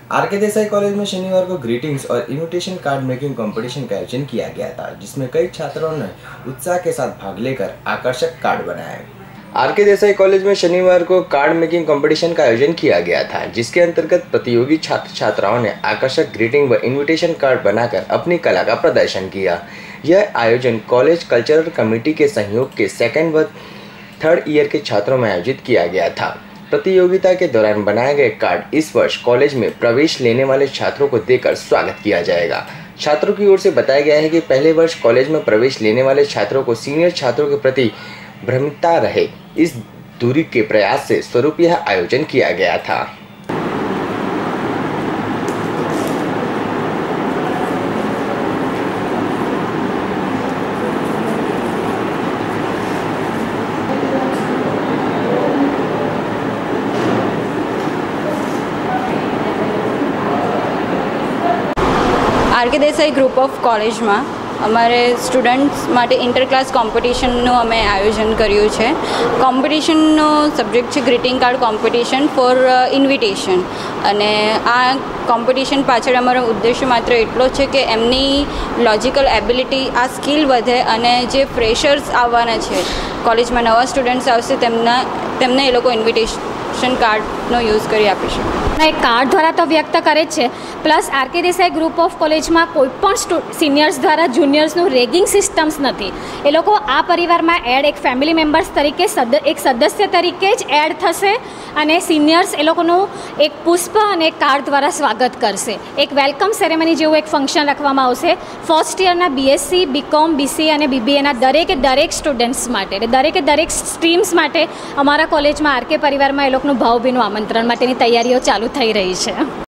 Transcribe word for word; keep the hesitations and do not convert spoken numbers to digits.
Are के Desai college में शनिवार को ग्रीटिंग्स और इनविटेशन कार्ड मेकिंग कंपटीशन का आयोजन किया गया था, जिसमें कई छात्रों ने उत्साह के साथ भाग लेकर आकर्षक कार्ड बनाए। आर के देसाई कॉलेज में शनिवार को कार्ड मेकिंग कंपटीशन का आयोजन किया गया था, जिसके अंतर्गत प्रतियोगी छात्र छात्राओं ने आकर्षक ग्रीटिंग व इनविटेशन कार्ड बनाकर अपनी कला का प्रदर्शन किया। यह आयोजन कॉलेज कल्चरल कमेटी के सहयोग के सेकेंड व थर्ड ईयर के छात्रों में आयोजित किया गया था। प्रतियोगिता के दौरान बनाए गए कार्ड इस वर्ष कॉलेज में प्रवेश लेने वाले छात्रों को देकर स्वागत किया जाएगा। छात्रों की ओर से बताया गया है कि पहले वर्ष कॉलेज में प्रवेश लेने वाले छात्रों को सीनियर छात्रों के प्रति भ्रमिता रहे, इस दूरी के प्रयास से स्वरूप यह आयोजन किया गया था। आर के देसाई ग्रुप ऑफ कॉलेज में अमारे स्टूडेंट्स माटे इंटर क्लास कॉम्पिटिशनનું અમે આયોજન કર્યું છે। કોમ્પિટિશનનો સબ્જેક્ટ છે greeting card competition for invitation અને આ કોમ્પિટિશન પાછળ અમારો ઉદ્દેશ્ય માત્ર એટલો છે કે એમની લોજિકલ એબિલિટી આ સ્કિલ વધે અને જે ફ્રેશર્સ આવવાના છે કોલેજમાં નવા સ્ટુડન્ટ્સ આવશે તેમના તેમને એ લોકો ઇન્વિટેશન કાર્ડનો યુઝ કરી આપી શકે। એક કાર્ડ દ્વારા તો વ્યક્ત કરે છે, plus R K Desai group of કોલેજમાં કોઈ પણ સિનિયર્સ દ્વારા જુનિયર્સનું રેગિંગ સિસ્ટમ્સ નથી। એ લોકો આ પરિવારમાં એડ એક ફેમિલી મેમ્બર્સ તરીકે એક સદસ્ય તરીકે જ એડ થશે અને સિનિયર્સ એ લોકોનું એક પુષ્પ અને એક કાર્ડ દ્વારા સ્વાગત કરશે। એક વેલકમ સેરેમની જેવું એક ફંક્શન રાખવામાં આવશે ફર્સ્ટ યરના બીએસસી બીકોમ બીસીએ અને બીબીએના દરેકે દરેક સ્ટુડન્ટ્સ માટે એટલે દરેકે દરેક સ્ટ્રીમ્સ માટે અમારા કોલેજમાં આર કે પરિવારમાં એ લોકોનું ભાવભીનું આમંત્રણ માટેની તૈયારીઓ ચાલુ થઈ રહી છે।